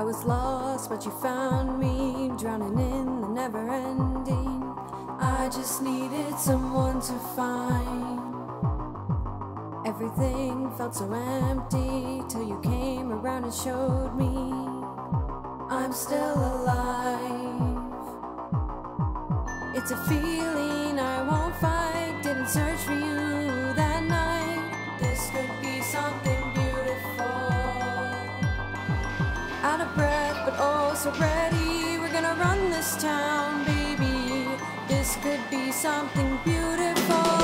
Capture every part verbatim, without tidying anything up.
I was lost, but you found me, drowning in the never-ending. I just needed someone to find. Everything felt so empty till you came around and showed me I'm still alive. It's a feeling I won't fight. Didn't search for you that night. This could be something beautiful. Out of breath, but oh so ready. We're gonna run this town, baby. This could be something beautiful.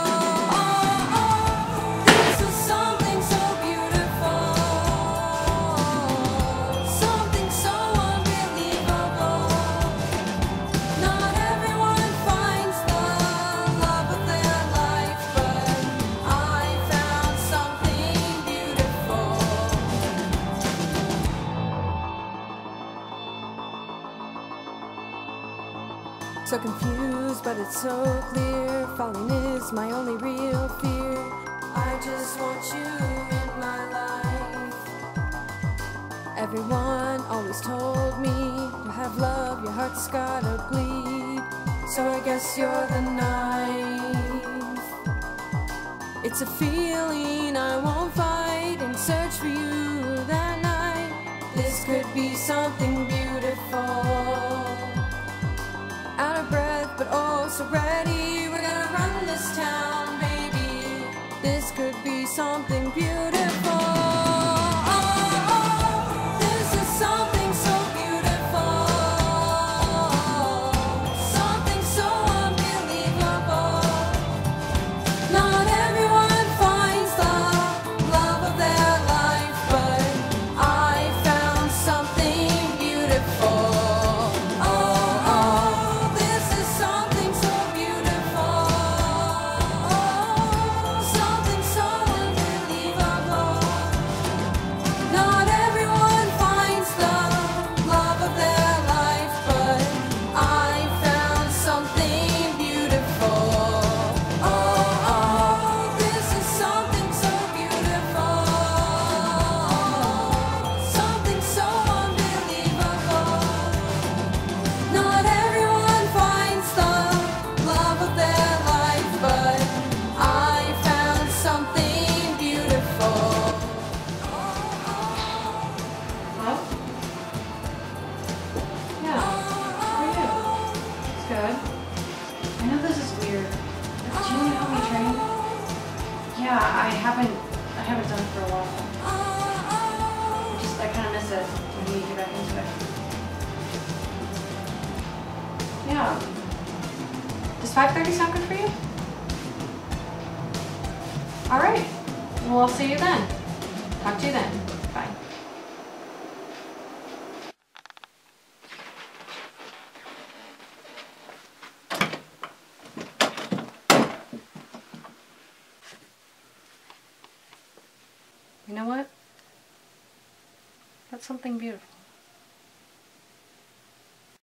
So confused, but it's so clear. Falling is my only real fear. I just want you in my life. Everyone always told me to have love, your heart's gotta bleed. So I guess you're the knife. It's a feeling I won't fight and search for you that night. This could be something beautiful. Out of breath, but oh so ready. We're gonna run this town, baby. This could be something beautiful. Oh, oh, this is something so beautiful. Something so unbelievable. Not everyone finds the love of their life, but I found something beautiful. Yeah, I haven't, I haven't done it for a while. I just, I kind of miss it when you get back into it. Yeah. Does five thirty sound good for you? All right. Well, I'll see you then. Talk to you then. Bye. You know what? That's something beautiful.